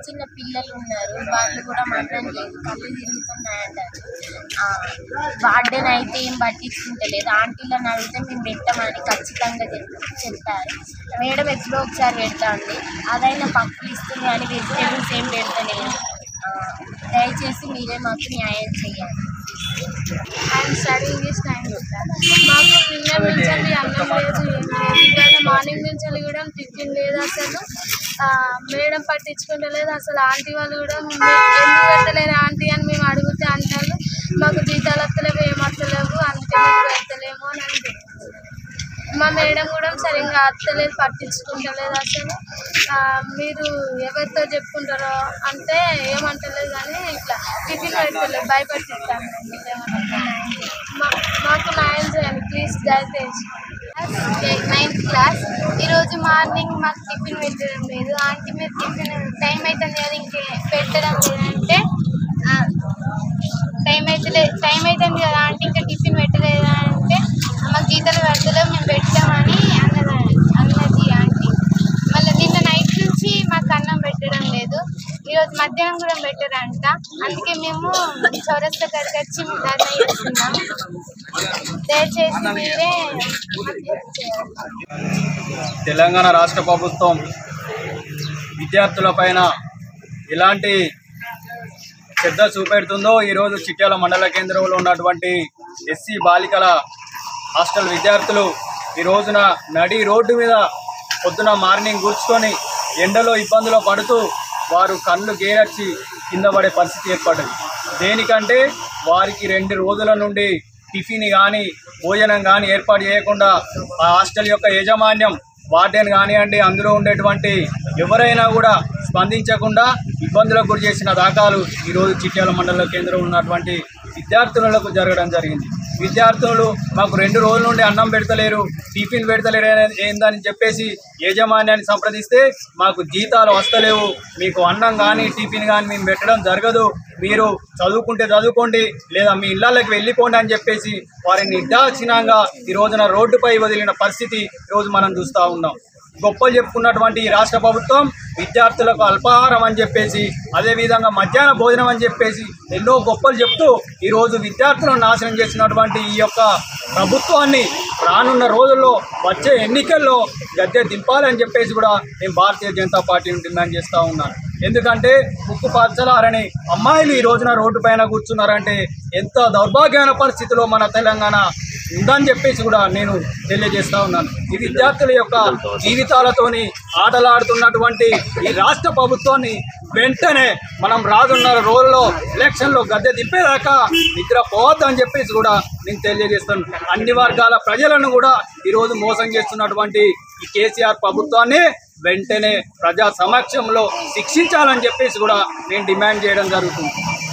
చిన్న పిల్లలు ఉన్నారు, వాళ్ళు కూడా మరణం లేదు, కళ్ళు తిరుగుతున్నాయంటారు. వార్డెన్ అయితే ఏం పట్టించుకుంటలేదు. ఆంటీలను అడిగితే మేము పెట్టమని ఖచ్చితంగా చెప్పారు. మేడం ఎప్పుడో ఒకసారి పెడతా ఉంది, అదైనా పప్పులు ఇస్తుంది కానీ వెజిటేబుల్స్ ఏం పెడతలేదు. దయచేసి మీరే మాకు న్యాయం చేయాలి. అండ్ స్టడీయింగ్ ఈజ్ 9 మాకు నిన్న నుంచి అన్నం లేదు, ఏం లేదు. ఇవాళ మార్నింగ్ నుంచి కూడా టిఫిన్ లేదు. అసలు మేడం పట్టించుకుంటలేదు. అసలు ఆంటీ వాళ్ళు కూడా ఎందుకు పెట్టలేరు ఆంటీ అని మేము అడిగితే అంటారు మాకు జీతాలు వస్తలేవు, ఏం వస్తలేవు, అందుకే మేము పెడతలేము అని అంటారు. మా మేడం కూడా సరిగ్గా వస్తలేదు, పట్టించుకుంటలేదు. అసలు మీరు ఎవరితో చెప్పుకుంటారో అంటే ఏమంటలేదు, కానీ ఇట్లా టిఫిన్ పెడతలేదు, భయపట్టిస్తాను. మాకు న్యాయం చేయండి ప్లీజ్, దయచేసి. 9th class. ఈరోజు మార్నింగ్ మాకు టిఫిన్ పెట్టడం లేదు. ఆంటీ మీరు టిఫిన్ టైం అవుతుంది కదా ఇంకే పెట్టడం లేదంటే టైం అవుతుంది కదా ఆంటీ ఇంకా టిఫిన్ పెట్టలేదా అంటే మాకు జీతాలు పెడతలేవు, మేము పెట్టామని అన్నది ఆంటీ. మళ్ళీ నిన్న నైట్ నుంచి మాకు అన్నం పెట్టడం లేదు, ఈరోజు మధ్యాహ్నం కూడా పెట్టారంట. అందుకే మేము చౌరస్తా కాడికి వచ్చి ధర్నా చేస్తున్నాం. దయచేసి మీరే తెలంగాణ రాష్ట్ర ప్రభుత్వం విద్యార్థుల పైన ఎలాంటి శ్రద్ధ చూపెడుతుందో ఈరోజు చిట్యాల మండల కేంద్రంలో ఉన్నటువంటి ఎస్సీ బాలికల హాస్టల్ విద్యార్థులు ఈ రోజున నడి రోడ్డు మీద పొద్దున మార్నింగ్ కూర్చుకొని ఎండలో ఇబ్బందులు పడుతూ వారు కళ్ళు గేరచ్చి కింద పడే పరిస్థితి ఏర్పడింది. దేనికంటే వారికి 2 రోజుల నుండి టిఫిన్ కానీ భోజనం కానీ ఏర్పాటు చేయకుండా ఆ హాస్టల్ యొక్క యాజమాన్యం, వార్డెన్ కానివ్వండి, అందులో ఉండేటువంటి ఎవరైనా కూడా స్పందించకుండా ఇబ్బందులకు గురి చేసిన దాఖలు ఈరోజు చిట్యాల మండల కేంద్రంలో ఉన్నటువంటి విద్యార్థులకు జరగడం జరిగింది. విద్యార్థులు మాకు 2 రోజుల నుండి అన్నం పెడతలేరు, టిఫిన్ పెడతలేరు ఏందని చెప్పేసి యాజమాన్యాన్ని సంప్రదిస్తే మాకు జీతాలు వస్తలేవు, మీకు అన్నం కానీ టిఫిన్ కానీ మేము పెట్టడం జరగదు, మీరు చదువుకుంటే చదువుకోండి లేదా మీ ఇళ్లకి వెళ్ళిపోండి అని చెప్పేసి వారిని నిర్దాక్షిణ్యంగా ఈ రోజున రోడ్డుపై వదిలిన పరిస్థితి ఈరోజు మనం చూస్తూ ఉన్నాం. గొప్పలు చెప్పుకున్నటువంటి ఈ రాష్ట్ర ప్రభుత్వం విద్యార్థులకు అల్పాహారం అని చెప్పేసి, అదేవిధంగా మధ్యాహ్న భోజనం అని చెప్పేసి ఎన్నో గొప్పలు చెప్తూ ఈరోజు విద్యార్థులను నాశనం చేసినటువంటి ఈ యొక్క ప్రభుత్వాన్ని రానున్న రోజుల్లో వచ్చే ఎన్నికల్లో గద్దె దింపాలని చెప్పేసి కూడా నేను భారతీయ జనతా పార్టీని డిమాండ్ చేస్తూ ఉన్నాను. ఎందుకంటే ముక్కు పచ్చలారని అమ్మాయిలు ఈ రోజున రోడ్డు పైన కూర్చున్నారంటే ఎంత దౌర్భాగ్యమైన పరిస్థితిలో మన తెలంగాణ ఉందని చెప్పేసి కూడా నేను తెలియజేస్తూ ఉన్నాను. ఈ విద్యార్థుల యొక్క జీవితాలతోని ఆటలాడుతున్నటువంటి ఈ రాష్ట్ర ప్రభుత్వాన్ని వెంటనే మనం రానున్న రోజుల్లో ఎలక్షన్లో గద్దె దింపేదాకా నిద్ర పోవద్దని చెప్పేసి కూడా నేను తెలియజేస్తాను. అన్ని వర్గాల ప్రజలను కూడా ఈరోజు మోసం చేస్తున్నటువంటి ఈ కేసీఆర్ ప్రభుత్వాన్ని వెంటనే ప్రజా సమక్షంలో శిక్షించాలని చెప్పేసి కూడా నేను డిమాండ్ చేయడం జరుగుతుంది.